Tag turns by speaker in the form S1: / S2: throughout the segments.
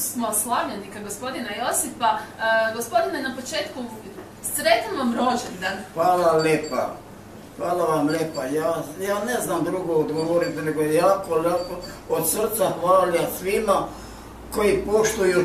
S1: smo slavljenika, gospodina Josipa. Gospodine, na početku, sretan vam rođendan.
S2: Hvala lijepa. Hvala vam lijepa. Ja ne znam drugo odgovoriti, nego jako od srca hvala svima koji poštuju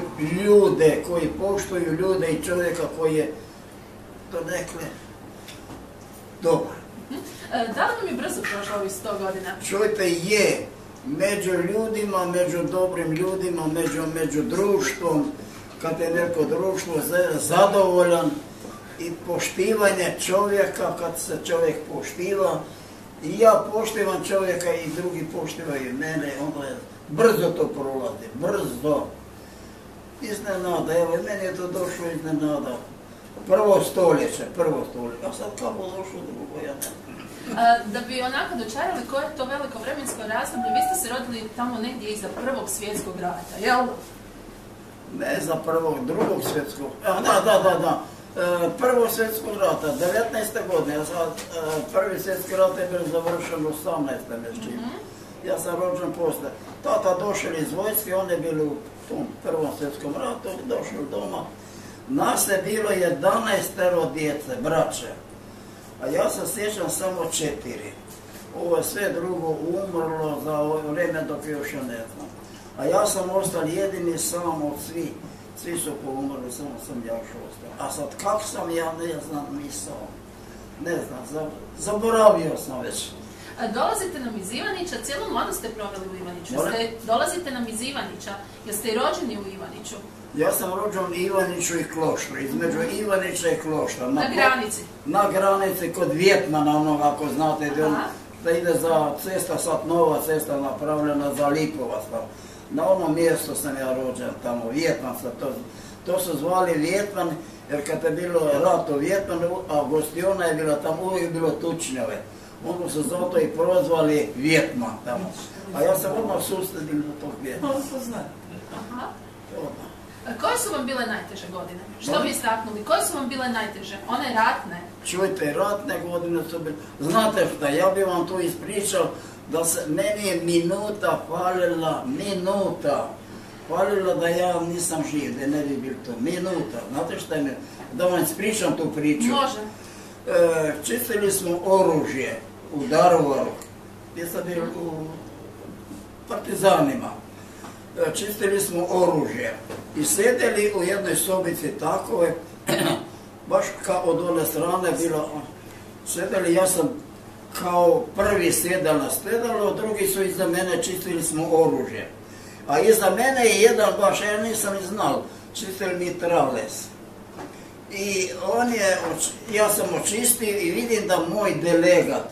S2: ljude i čovjeka koji je donekle dobar.
S1: Da li vam je brzo prošlo ovih 100 godina?
S2: Čujte, je. Među ljudima, među dobrim ljudima, među društvom, kad je neko društvo zadovoljan i poštivanje čovjeka, kad se čovjek poštiva, i ja poštivam čovjeka i drugi poštivaju mene, onda je brzo to prolazi, brzo. Iznenada, evo, meni je to došlo iznenada. Prvo stoljeće, a sad kako došlo drugo, ja ne znam.
S1: Da bi onako dočarali koje je to veliko vremensko razdoblje, vi ste se rodili tamo negdje iza Prvog svjetskog rata, jel?
S2: Ne za drugog svjetskog, da. Prvog svjetskog rata, 19. godine, prvi svjetski rat je bio završen u 18. mjeseči. Ja sam rođen posle. Tata došel iz vojske, on je bio u tom Prvom svjetskom ratu, došel doma. Nas je bilo 11 djece, braće. A ja se sjećam samo 4. Ovo je sve drugo umrlo za vrijeme dok još ne znam. A ja sam ostao jedini sam od svih. Svi su poumrli, samo sam ja još ostao. A sad kako sam, ja ne znam, ne znam, zaboravio sam već.
S1: Dolazite nam iz Ivanića, cijelu mladost ste proveli u Ivaniću. Dolazite nam iz Ivanića, jeste i rođeni u Ivaniću?
S2: Ja sam rođen u Ivaniću i Kloštru, između Ivanića i Kloštra.
S1: Na granici?
S2: Na granici, kod Vjetmana, onog ako znate, da ide za cesta, sad nova cesta napravljena za Lipovac. Na onom mjestu sam ja rođen tamo, Vjetman se to su zvali Vjetman, jer kad je bilo rat u Vjetmanu, a Gostiona je bila tamo, uvijek bilo tučnjave. Onda su zato i prozvali Vjetman tamo. A ja sam odmah susredio do tog Vjetmana.
S1: Koje su vam bile najteže godine? Što bi istaknuli? Koje su vam bile najteže? One ratne?
S2: Čujte, ratne godine su bile... Znate šta, ja bih vam tu ispričao da se meni je minuta falila da ja nisam živ, da ne bi bilo to. Minuta. Znate šta je da vam ispričam tu priču?
S1: Može.
S2: Čistili smo oružje u Daruvaru, gdje sam bio u partizanima. Čistili smo oružje i sedeli u jednoj sobici takove, baš kao od one strane bilo, sedeli, ja sam kao prvi sjedal na sjedalo, drugi su iza mene, čistili smo oružje. A iza mene je jedan, baš ja nisam ni znao, čistili mitrales. I ja sam očistio i vidim da moj delegat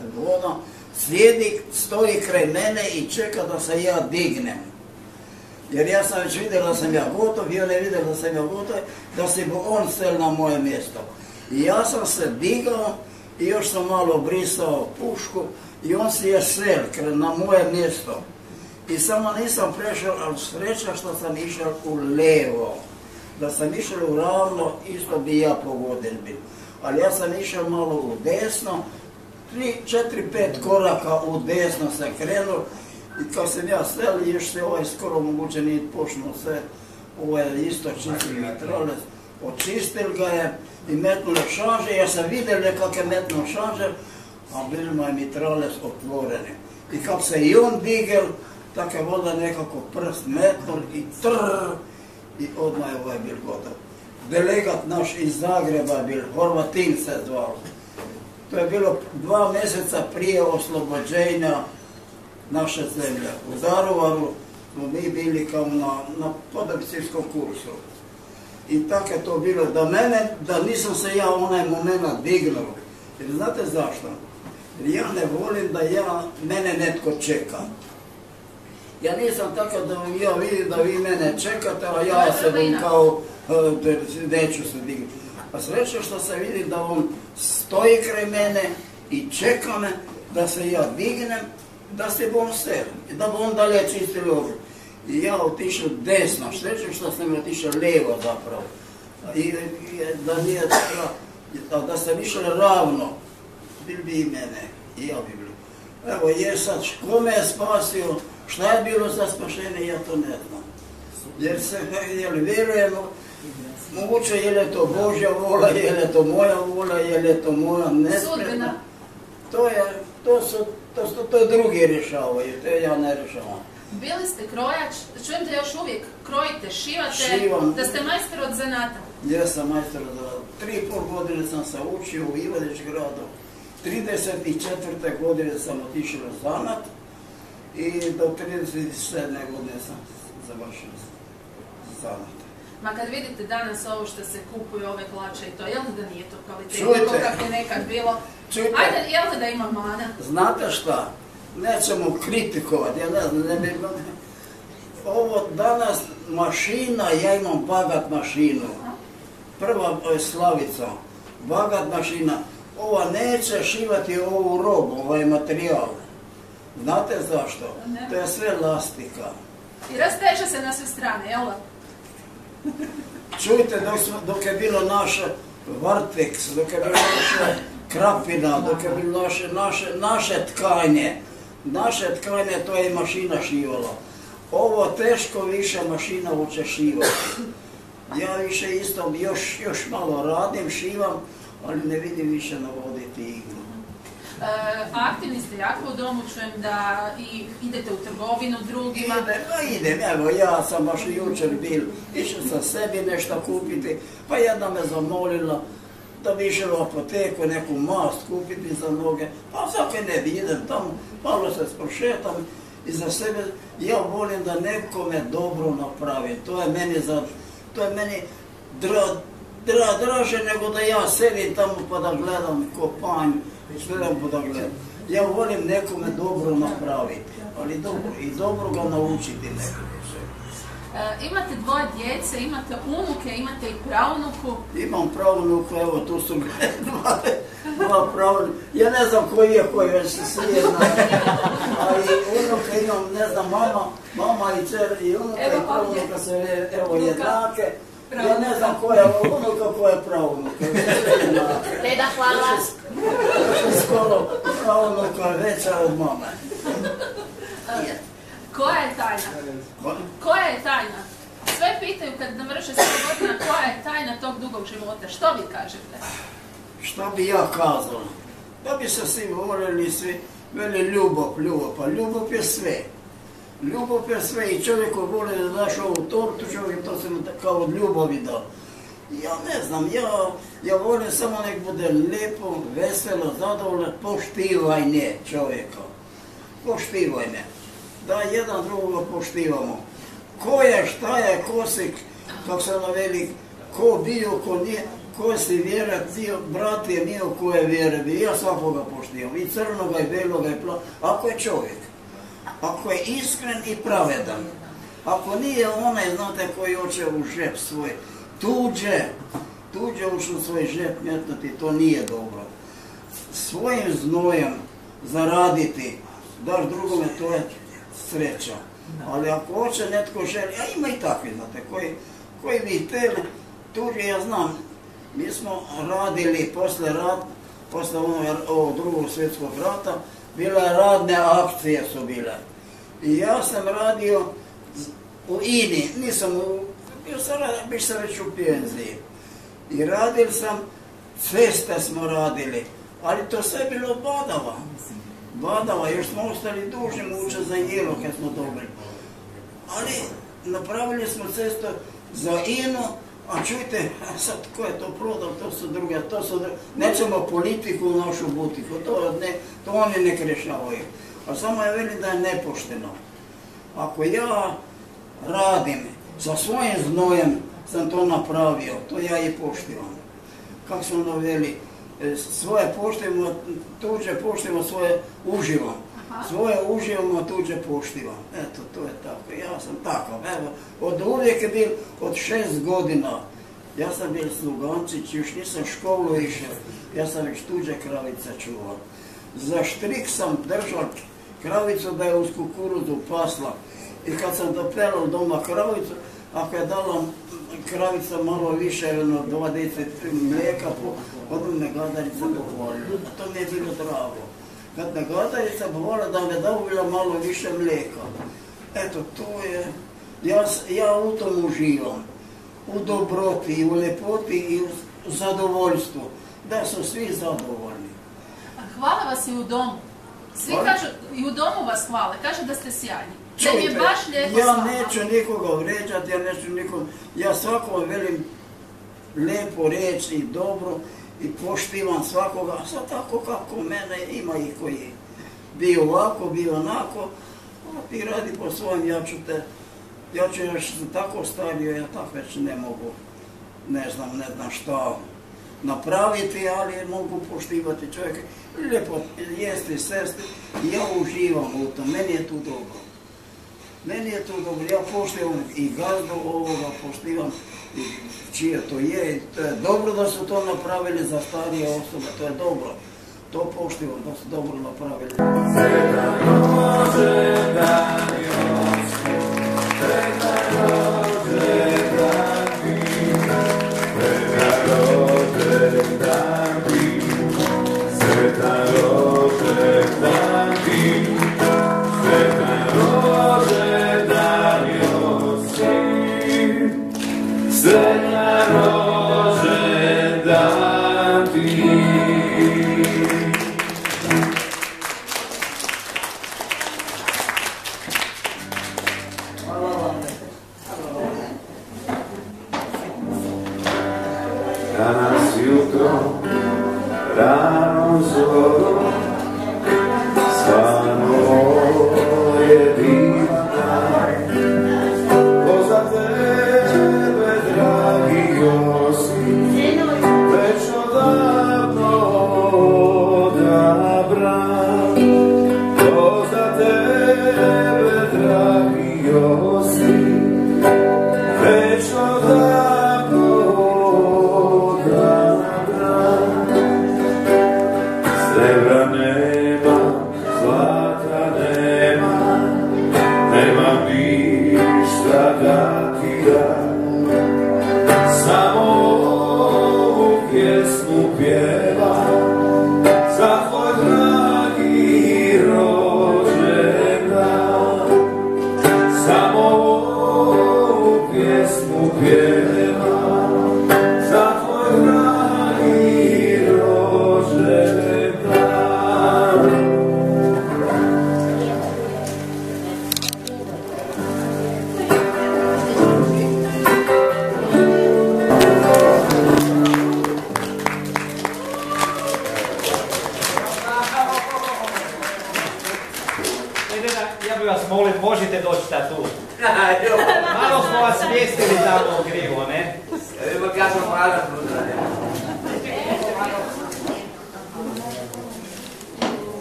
S2: stoji kraj mene i čeka da se ja dignem. Jer ja sam već vidio da sam ja gotov i on je vidio da sam ja gotov, da se bo on sel na moje mjesto. I ja sam se digao i još sam malo brisao pušku i on se je sel na moje mjesto. I samo nisam prešao, ali sreća što sam išao u levo. Da sam išao u ravno, isto bi ja pogoden bil. Ali ja sam išao malo u desno, 4-5 koraka u desno se krenuo. I kad sam ja sel, još se skoro moguće nije počnuo sve, je isto čistili mitrales, očistil ga je i metnuo šanže, ja sam vidio kak je metnuo šanže, a bili mu je mitrales otvoreni. I kad se i on digel, tako je voda nekako prst metnul i trrrr, i odmah je bil gotov. Delegat naš iz Zagreba je bil, Horvatin se zvao. To je bilo 2 mjeseca prije oslobođenja naše zemlje. U Daruvaru smo mi bili kao na podobicijskom kursu. I tako je to bilo da nisam se ja onaj moment dignuo. Jer znate zašto? Jer ja ne volim da mene netko čeka. Ja nisam tako da ja vidim da vi mene čekate, a ja se bom kao neću se dignuti. A sreća što se vidi da on stoji kraj mene i čeka me da se ja dignem, da se bom sel, da bom dalje čistili oružje. I ja otišao desno, sreća što sam otišao lijevo zapravo. Da sam išao ravno, bil bi i mene, i ja bi bil. Evo je sad, ko me je spasio, šta je bilo za spašenje, ja to ne znam. Jer vjerujemo, moguće je li to Božja vola, je li to moja vola, je li to moja nespremna. To drugi rješavaju, to ja ne rješavam.
S1: Bili ste krojač, čujem da još uvijek krojite, šivate, da ste majstor od zanata.
S2: Ja sam majstor od zanata. 3,5 godine sam se učio u Ivanić gradu. 34. godine sam otišao u zanat i do 37. godine sam završio zanat.
S1: Ma kad vidite danas ovo što se kupuje, ove hlače i to, jel da nije to kvalitetno kako je nekad bilo? Ajde, jel da ima mana?
S2: Znate šta? Nećemo kritikovati, ja ne znam, ovo danas mašina, ja imam bagat mašinu. Prva je Slavica, bagat mašina. Ova neće šivati ovu robu, ovaj materijal. Znate zašto? To je sve lastika.
S1: I rasteže se na sve strane, jel?
S2: Čujte, dok je bilo naše Varteks, dok je bilo naše Krapina, dok je bilo naše tkanje, to je mašina šivala. Ovo teško više mašina hoće šivati. Ja više isto još malo radim, šivam, ali ne vidim više navoditi iglu.
S1: Aktivni ste jako u domu, čujem da i idete u trgovinu drugima.
S2: Idem, evo ja sam baš jučer bil, išao sam sebi nešto kupiti, pa jedna me zamolila da bi išao u apoteku neku mast kupiti za noge, pa svake ne idem tamo, malo se sprošetam i za sebe, ja volim da nekome dobro napravim, to je meni draže nego da ja sedim tamo pa da gledam ko panj, ja volim nekome dobro napraviti, ali dobro ga naučiti nekome.
S1: Imate 2 djece, imate unuke, imate i pravnuku.
S2: Imam pravnuku, evo tu su dva pravnuka. Ja ne znam koji je koji, već se svi znaju. Ali unuka imam, ne znam, mama i cer i unuka i pravnuka su evo jednake. Ja ne znam koja je unuka, koja je pravnuka.
S1: Deda, hvala.
S2: Skoro pravnuka veća od mame.
S1: Koja je tajna? Koja je tajna? Sve pitaju kad navrše 7 godina koja je tajna tog dugog života. Što vi kažete?
S2: Što bi ja kazao? Da bi se svi voljeli, svi veli ljubav, pa ljubav je sve. Ljubav je sve i čovjek koji voli da daš ovu tortu, čovjek to se mu kao od ljubavi da. Ja ne znam, ja volim samo nek bude lijepo, veselo, zadovoljno, poštivanje čovjeka. Poštivanje. Da jedan drugoga poštivamo. Ko je, šta je, ko si, kako se naveli, ko bio, ko nije, ko si vjera, brat je mio ko je vjera, ja svakoga poštivam, i crnoga, i beloga, i plavoga, ako je čovjek, ako je iskren i pravedan, ako nije onaj, znate, koji hoće u žep svoj, tuđe ući u svoj žep metnuti, to nije dobro. Svojim znojem zaraditi, daš drugome, to je sreća. Ali ako hoće netko želi, a ima i takvi, znate, koji bi htjeli, tuđe, ja znam, mi smo radili posle ovog drugog svjetskog rata, bile radne akcije su bile. I ja sam radio u INI, bio sam već u penziji. I radili sam, ceste smo radili, ali to sve bilo badava, još smo ostali dužni muče za jelo kad smo dobili. Ali napravili smo cestu za INU, a čujte, sad ko je to prodao, to su druge, nećemo politiku u našu butiku, to oni ne rješavaju. A samo je veli da je nepošteno. Ako ja radim, sa svojim znojem sam to napravio, to ja i poštivam. Kako su ono veli, svoje poštivamo, tuđe poštivamo, svoje uživam. Svoje uživamo, tuđe poštivam. Eto, to je tako. Ja sam takav. Evo, od uvijek je bil, od 6 godina. Ja sam bil slugančić, još nisam školu išao. Ja sam već tuđe kravice čuvao. Za štrik sam držao kravicu da je uz kukuruzu pasla. I kad sam dopelao doma kravicu, ako je dala kravica malo više, 20 mlijeka, onda me gadarica pohvalila. To mi je bilo drago. Kad me gadarica pohvalila da me dobila malo više mlijeka. Eto, Ja u tom uživam, u dobroti, u lepoti i u zadovoljstvu, da su svi zadovoljni.
S1: A hvale vas i u domu. Svi kažu, i u domu vas hvale, kaže da ste sjajni. Da im je baš lijepo s vama.
S2: Ja neću nikoga vređati, ja svakoga velim lijepo reći i dobro i poštivam svakoga, a sad tako kako mene ima i koji bi ovako, bi onako, ti radi po svojim, ja ću još tako stario, ja tako već ne mogu, ne znam šta napraviti, ali mogu poštivati čovjeka, lijepo jesti, sesti, ja uživam u tom, meni je tu dobro. Meni je to dobro, ja poštivam i gazdu ovoga, poštivam i čije to je dobro da su to napravili za starije osobe, to je dobro. To poštivam da su dobro napravili.
S3: Danas jutro, rano zoru, stvarno je divan dan. Ko za tebe, dragi Josip, već odavno odabran. Ko za tebe, dragi Josip, već odavno srebra nema, zlata nema, nema ništa da ti dam. Samo ovu pjesmu pjevam za tvoj dragi rođendan. Samo ovu pjesmu pjevam za tvoj dragi rođendan.
S4: Ja bih vas molim, možete doći sad tu. Malo smo vas smjestili tamo krivo, ne?
S5: Evo ja sam mlada truda.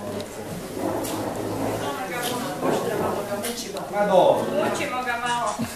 S4: Ma dobro.
S1: Učimo ga malo.